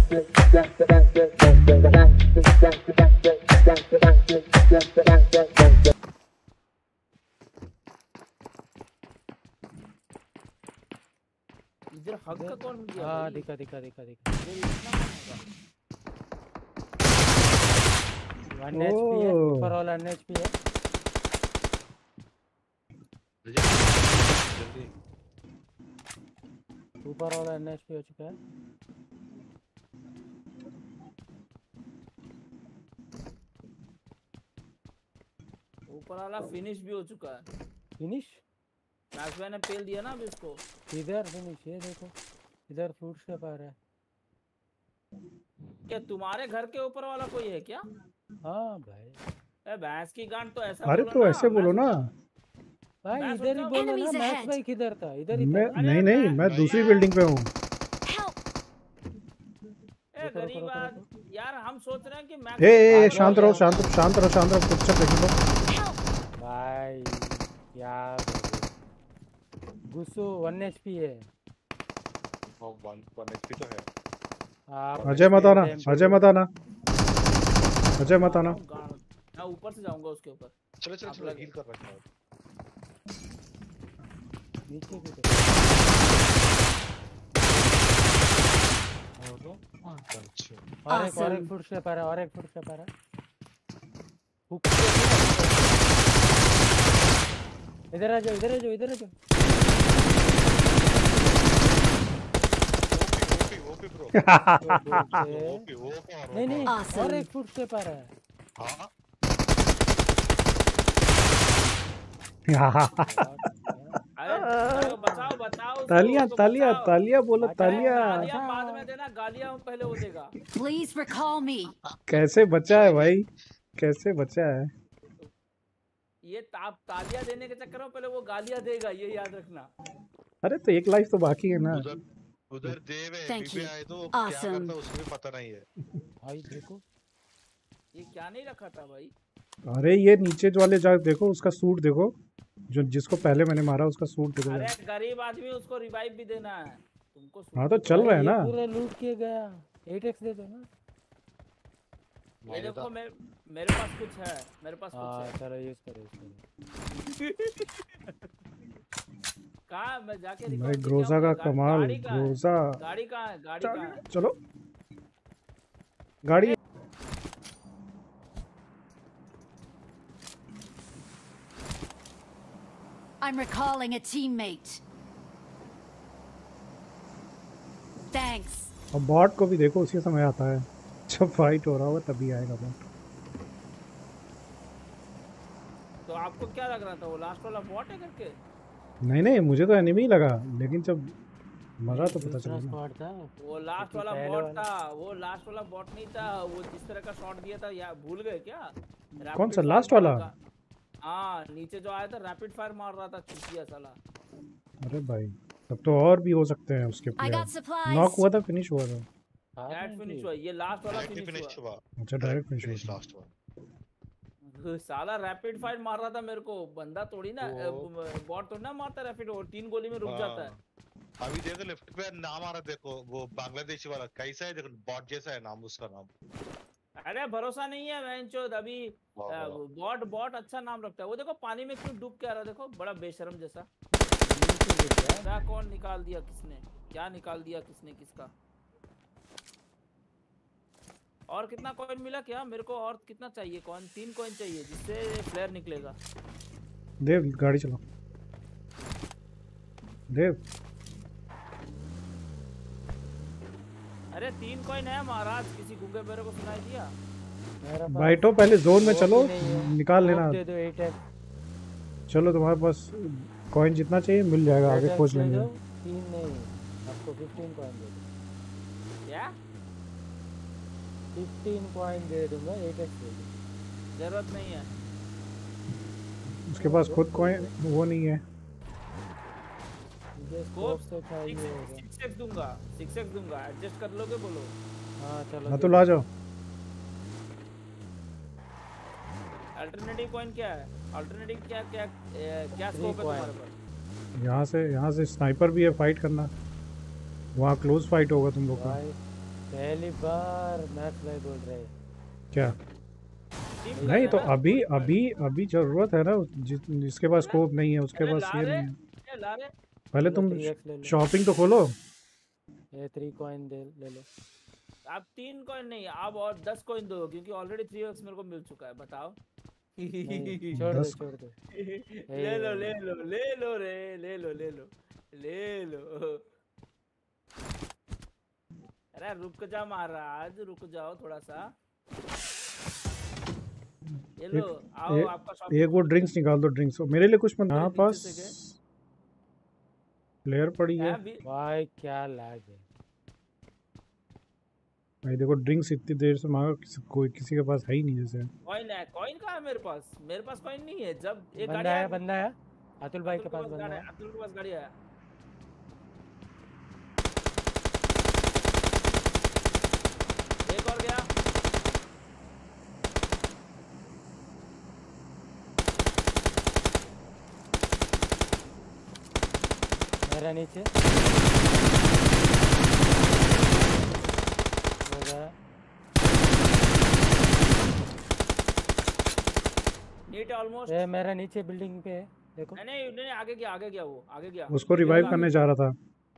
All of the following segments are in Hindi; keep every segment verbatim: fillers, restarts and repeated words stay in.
इधर हक का कौन गया? हाँ दिखा दिखा दिखा दिखा। वन एचपी है, ऊपर वाला वन एचपी है। जल्दी ऊपर वाला वन एचपी हो चुका है। ऊपर वाला फिनिश भी हो चुका है। फिनिश? मैक्सवे ने पेल दिया ना अभी उसको। इधर फिनिश ये देखो, इधर फूट स्टेप आ रहा है। क्या तुम्हारे घर के ऊपर वाला कोई है क्या? हाँ भाई। ए भैंस की गांड तो ऐसा अरे तो ऐसे बोलो ना भाई, इधर ही बोलो ना। मैक्स भाई किधर था? इधर ही मैं था। नहीं नहीं मैं दूसरी बिल्डिंग पे हूँ। ए गरीब यार, हम सोच रहे हैं कि मैक्स। ए ए शांत रहो शांत शांत रहो शांत रहो कुछ देख लो भाई। क्या गुस्सो वन एचपी है। हाँ वन वन एचपी तो है। अजय मत आना, अजय मत आना, अजय मत आना। मैं ऊपर से जाऊंगा उसके ऊपर। चलो चलो चलो हील कर रखा है। नीचे की और एक और एक फुट से पारा और एक फुट से पारा। इधर आ जाओ इधर आ जाओ इधर आ जाओ। नहीं नहीं और एक फुट से पारा है। बताओ बताओ। तालियां तालियां तालियां बोलो तालियां। गालियां बाद में देना, गालियां पहले वो देगा। Please recall me. कैसे बचा है भाई, कैसे बचा है? ये ताप तालियां देने के चक्कर में पहले वो गालियां देगा, ये याद रखना। अरे तो एक लाइफ तो बाकी है ना। उधर उधर देव है, बीबी आए तो क्या करता उसको भी पता नहीं है। भाई देखो ये क्या नहीं रखा था भाई। अरे ये नीचे वाले जा देखो, उसका सूट देखो, जो जिसको पहले मैंने मारा उसका सूट देखो। अरे गरीब आदमी, उसको रिवाइव भी देना है तुमको। हाँ तो चल रहा है ना। पूरा लूट किया गया। एट एक्स दे दो ना। ये देखो मेरे मेरे पास कुछ है, मेरे पास कुछ है। चलो यूज करो यूज करो। कहाँ मैं जाके भाई ग्रोजा का कमाल। ग्रोजा गाड़ी कहाँ है? गाड़ी कहाँ है? चलो गाड़ी। I'm recalling a teammate. Thanks. अब बॉट को भी देखो उसी समय आता है जब फाइट हो रहा होगा तभी आएगा बॉट। तो आपको क्या लग रहा था वो लास्ट वाला बॉट है करके? नहीं नहीं मुझे तो एनिमी लगा, लेकिन जब मरा तो पता चला ना। वो लास्ट वाला बॉट था, वो लास्ट वाला बॉट नहीं था। वो जिस तरह का शॉट दिया था या भूल गए क्या? कौन सा लास्ट वाला? हाँ नीचे जो आया था रैपिड फायर मार रहा था चुतिया साला। अरे भाई तब तो और भी हो सकते हैं उसके प्लेयर। नॉक हुआ था, फिनिश हुआ था। डायरेक्ट फिनिश हुआ, ये लास्ट वाला फिनिश हुआ। अच्छा डायरेक्ट फिनिश हुआ लास्ट वाला। साला रैपिड फायर मार रहा था मेरे को, बंदा थोड़ी ना बॉट थोड़ी ना मारता रैपिड, और तीन गोली में रुक जाता है। अभी देखो लेफ्ट पे नाम आ रहा, देखो वो बांग्लादेशी वाला कैसा है, देखो बॉट जैसा है नाम उसका नाम। अरे भरोसा नहीं है वैंचोद, अभी बॉट बॉट अच्छा नाम रखता है। वो देखो पानी में क्यों डूब के आ रहा, देखो बड़ा बेशरम जैसा। क्या कौन निकाल दिया किसने, क्या निकाल दिया किसने किसका। और कितना कॉइन मिला क्या मेरे को? और कितना चाहिए कॉइन? तीन कॉइन चाहिए जिससे फ्लेयर निकलेगा। देव गाड़ी चलाओ देव। अरे तीन कॉइन है महाराज, किसी गूंगे मेरे को सुनाई दिया। बाइटो पहले जोन में चलो, निकाल लेना। दे दो एट एक्स। चलो तुम्हारे पास कॉइन जितना चाहिए मिल जाएगा, आगे खोज लेंगे। तीन नहीं, आपको फिफ्टीन कॉइन दे दूँ। क्या? फिफ्टीन कॉइन दे दूंगा, एट एक्स दे दूँ। जरूरत नहीं है उसके पास खुद कॉइन वो नहीं है। स्कोप से चाहिए होगा। सिक्स एक्स दूंगा, सिक्स एक्स दूंगा, एडजस्ट कर लोगे बोलो? हाँ चलो। हाँ तो ला जाओ। अल्टरनेटिव कॉइन क्या है? अल्टरनेटिव क्या क्या क्या स्कोप है तुम्हारे पास? यहाँ से यहाँ से स्नाइपर भी है, फाइट करना। वहाँ क्लोज फाइट होगा तुम लोग का। पहली बार मैक्स भाई बोल रहे हैं। क्या टीम कर नहीं रहे तो हैं ना? अभी अभी अभी जरूरत है ना, जिस जिसके पास स्कोप नहीं है उसके अरे पास ला ये रहे नहीं है। ये ला रहे पहले लो तुम थ्री एक्स ले लो। शॉपिंग तो खोलो। ये थ्री कॉइन दे ले लो। आप तीन कॉइन नहीं, आप और दस कॉइन दो, क्योंकि ऑलरेडी थ्री एक्स मेरे को मिल चुका है। बताओ। नहीं छोड़ दो दस छोड़ दो। ले लो ले लो ले लो रे, ले लो ले लो ले लो। अरे रुक जा महाराज, रुक जाओ थोड़ा सा। ये लो, आओ एक, आपका शॉप। एक वो ड्रिंक्स निकाल दो, ड्रिंक्स मेरे लिए कुछ मत। यहाँ नीचे पास से गए। प्लेयर पड़ी है है भी- भाई क्या लैग है। भाई देखो ड्रिंक्स इतनी देर से मांगा, किसी कोई किसी के पास है ही नहीं जैसे। कॉइन है, कॉइन कहाँ है मेरे पास? मेरे पास कॉइन नहीं है। जब एक गाड़ी बंदा आया आया, बंदा आया अतुल भाई अतुल के पास बंदा गाड़ी है। है, अतुल के पास गाड़ी आया। एक और गया। मेरा नीचे हो गया। NEET almost. ए मेरा नीचे बिल्डिंग पे है देखो। नहीं नहीं नहीं, आगे गया आगे गया, वो आगे गया। उसको रिवाइव करने जा रहा था।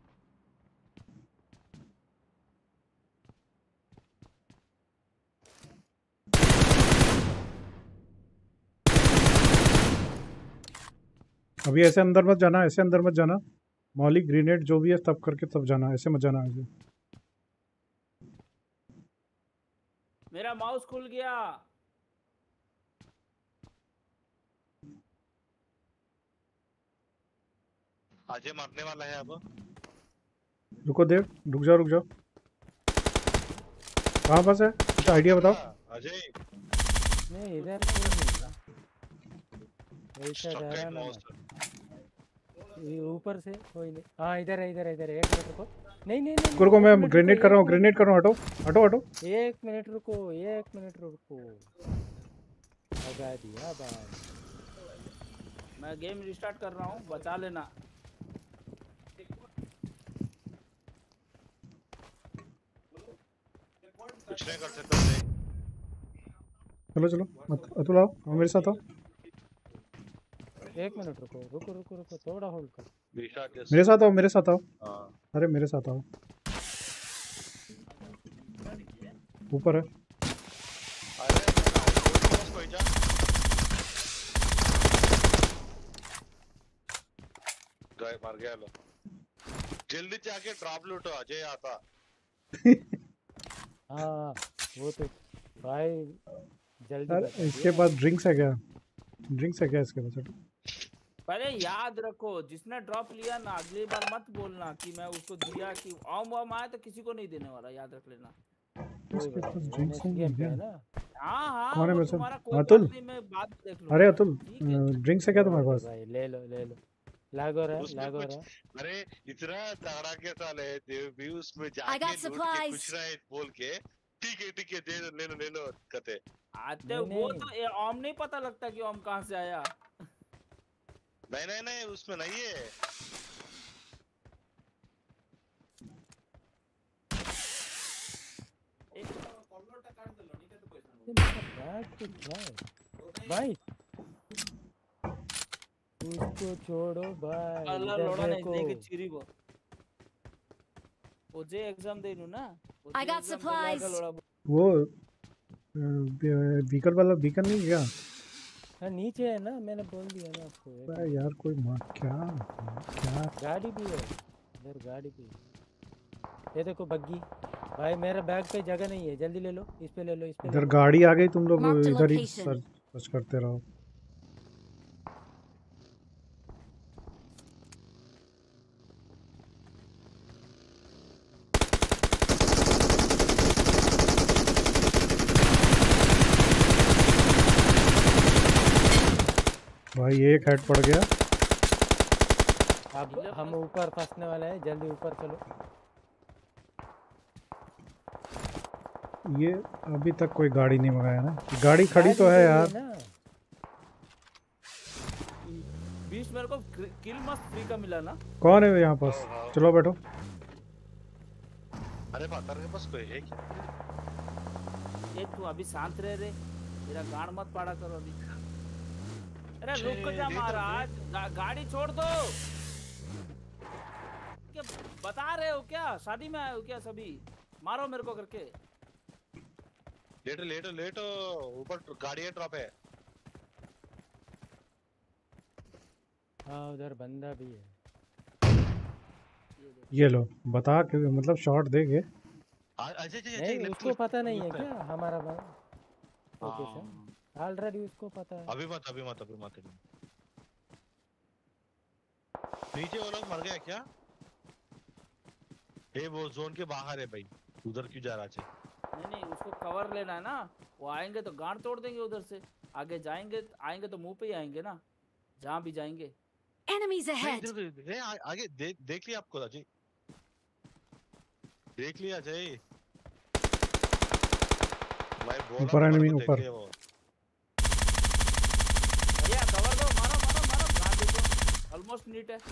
अभी ऐसे अंदर मत जाना, ऐसे अंदर मत जाना। मौलिक ग्रेनेड जो भी है तब करके तब जाना, ऐसे मत जाना ऐसे। मेरा माउस खुल गया। अजय मरने वाला है अब। रुको देव, रुक जाओ रुक जाओ। कहाँ पास है कुछ आइडिया बताओ। अजय नहीं इधर कोई नहीं है। ऐसा स्टक डरा इन ना माउस। ये ऊपर से कोई नहीं। हाँ इधर है इधर है इधर है। एक मिनट रुको। नहीं नहीं नहीं रुको रुको, एक मैं मिनट ग्रेनेड रुको, कर रहा हूँ, एक ग्रेनेड कर रहा हूँ। हटो हटो हटो। मिनट- एक मिनट रुको एक मिनट रुको। भगा दिया भाई। मैं गेम रिस्टार्ट कर रहा हूँ, बचा लेना। कुछ नहीं कर सकता अजय। चलो चलो मत अतुल आओ, आओ मेरे साथ आओ। एक मिनट रुको रुको रुको रुको थोड़ा होल्ड कर। Restart just. मेरे साथ आओ, मेरे साथ आओ। हां अरे मेरे साथ आओ। ऊपर है। अरे बस कोई जा। गाय मार गया लो। जल्दी जाके ड्रॉप लूटो, अजय आता। हाँ वो तो भाई जल्दी अरे बता इसके दिया। पास ड्रिंक्स है क्या? ड्रिंक्स है क्या इसके पास? हटो। पहले याद रखो, जिसने ड्रॉप लिया ना, अगली बार मत बोलना कि मैं उसको दिया, कि ऑम वॉम आया तो किसी को नहीं देने वाला, याद रख लेना। कोई इसके बात पास नहीं, ड्रिंक्स next नहीं game पे है। है ना। हाँ हाँ, कौन है वो मेरे साथ? तुम्हारा कोई अतुल? बात नहीं, मैं बाद में देख लूंगा। अरे अतुल, ठीक है। ड्रिंक्स है क्या तुम्हारे ओके पास? भाई ले लो ले लो। लैग हो रहा है उसमें लैग हो कुछ- रहा है। अरे इतना तगड़ा के साल है देव भी उसमें I जाके got लूट के supplies. खुश रहे बोल के। ठीक है ठीक है दे दो, ले लो ले लो कहते। आते नहीं, वो नहीं। तो ये ऑम नहीं पता लगता कि ऑम कहाँ से आया। नहीं नहीं नहीं उसमें नहीं है। ये मेरा बैग तो क्या है भाई। उसको छोड़ो भाई अल्लाह इधर लोड़ा नहीं देखो। देखे चिरी वो ओजे एग्जाम देनु ना। I got supplies. वो बीकर वाला बीकर नहीं गया? हाँ नीचे है ना, मैंने बोल दिया ना आपको। एक अरे यार कोई मार क्या क्या गाड़ी भी है इधर गाड़ी भी है। ये देखो बग्गी भाई। मेरा बैग पे जगह नहीं है, जल्दी ले लो इस पे ले लो इस पे ले इधर लो। गाड़ी आ गई, तुम लोग Mark the इधर ही location. सर्च सर्च करते रहो। भाई एक हेड पड़ गया। अब हम ऊपर फंसने वाले हैं, जल्दी ऊपर चलो। ये अभी तक कोई गाड़ी नहीं मंगाया ना। गाड़ी खड़ी तो है यार। ना बीच मेरे को किल मस्त फ्री का मिला ना। कौन है यहाँ पास? चलो बैठो। हमारे पत्थर के पास कोई है क्या? ये तू अभी शांत रह रे, मेरा गाड़ मत पाड़ा करो अभी। अरे रुक जा महाराज, गा, गाड़ी छोड़ दो। क्या बता रहे हो क्या? शादी में आए हो क्या सभी? मारो मेरे को करके। लेटो लेटो लेटो, ऊपर गाड़ी है, ड्रॉप है। हाँ उधर बंदा भी है। ये लो बता के मतलब शॉट देंगे। अच्छा अच्छा नहीं उसको पता नहीं है क्या हमारा लोकेशन? ऑलरेडी उसको पता है। अभी मत अभी मत अभी मत नीचे वो लोग मर गए क्या? ए वो जोन के बाहर है भाई, उधर क्यों जा रहा है? नहीं नहीं उसको कवर लेना है ना, वो आएंगे तो गांड तोड़ देंगे उधर से। आगे जाएंगे आएंगे तो मुंह पे ही आएंगे ना, जहाँ भी जाएंगे। Enemies ahead. ए, आ, आगे देख देख लिया आपको अजय, देख लिया अजय। मैं बोला ऊपर एनिमी ऊपर। भैया कवर दो, मारो मारो मारो, गांड देखो ऑलमोस्ट नीट है।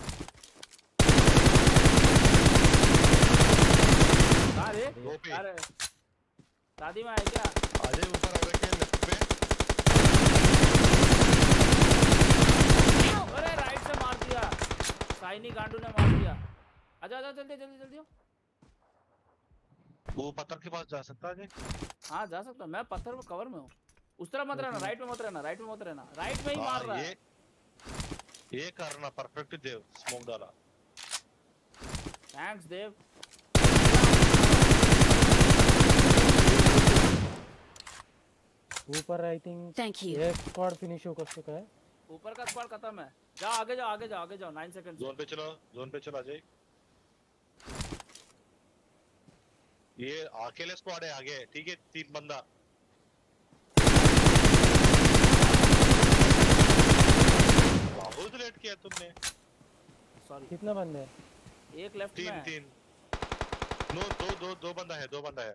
अरे अरे शादी में आए क्या? अजय ऊपर आ रखे लेफ्ट पे। अरे राइट से मार दिया, साइनी गांडू ने मार दिया। आजा आजा जल्दी जल्दी जल्दी हो। वो पत्थर के पास जा सकता है? हाँ जा सकता, मैं पत्थर में कवर में हूँ। उस तरफ मत रहना, राइट में मत रहना, राइट में मत रहना, राइट में ही मार रहा है। ये करना परफेक्ट देव, स्मोक डाला। थैंक्स देव। ऊपर आई थिंक Thank you. एक स्क्वाड फिनिश हो चुका है। ऊपर का स्क्वाड खत्म है। जाओ आगे जाओ आगे जाओ आगे जाओ, नाइन सेकंड। जोन पे चलो, जोन पे चलो अजय। ये अकेले स्क्वाड है आगे, ठीक है? तीन बंदा। बहुत लेट किया तुमने। सॉरी कितना बंदे हैं? एक लेफ्ट में तीन है। तीन नो दो दो दो बंदा है, दो बंदा है।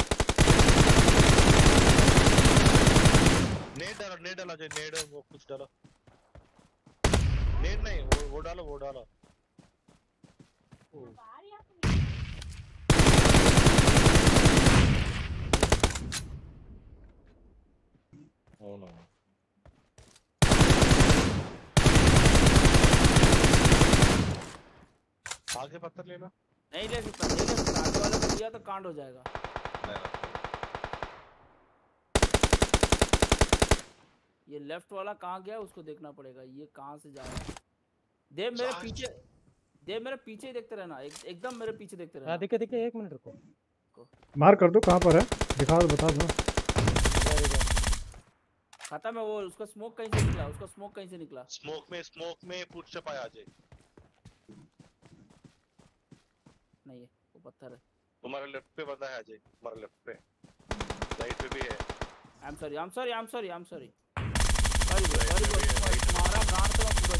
नेट डालो नेट डालो अजय, नेट वो कुछ डालो। नेट नहीं, वो वो डालो वो डालो। ओ नो, आगे पत्थर ले लो। नहीं ले सकता, नहीं ले सकता, आगे वाले को दिया तो कांड हो जाएगा। ये लेफ्ट वाला कहाँ गया उसको देखना पड़ेगा, ये कहाँ से जा रहा है। देव मेरे पीछे, देव मेरे पीछे ही देखते रहना, एक, एकदम मेरे पीछे देखते रहना। हाँ दिखे दिखे, एक मिनट रुको। मार कर दो, कहाँ पर है दिखा दो, बता दो। खत्म है वो, उसका स्मोक कहीं से निकला, उसका स्मोक कहीं से निकला। स्मोक में स्मोक में फुटस्टेप आया अजय। नहीं है वो पत्थर है। तुम्हारे लेफ्ट पे बंदा है अजय, तुम्हारे लेफ्ट पे, राइट पे भी है। I am sorry I am sorry I am sorry I am sorry sorry sorry तुम्हारा गांड तो मैं पूरा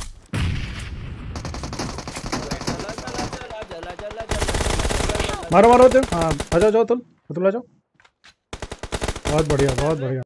जलाऊंगा। जला जला जला जला जला। मारो मारो तुम। हाँ आ जाओ जाओ तुम, तुम आ जाओ। बहुत बढ़िया बहुत बढ़िया।